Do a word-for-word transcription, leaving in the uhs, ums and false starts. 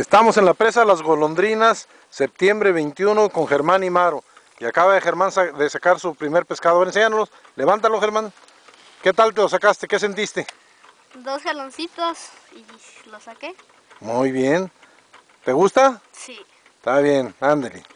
Estamos en la presa Las Golondrinas, septiembre veintiuno, con Germán y Maro. Y acaba de Germán de sacar su primer pescado. A ver, enséñanos, levántalo, Germán. ¿Qué tal te lo sacaste? ¿Qué sentiste? Dos jaloncitos y lo saqué. Muy bien. ¿Te gusta? Sí. Está bien, ándale.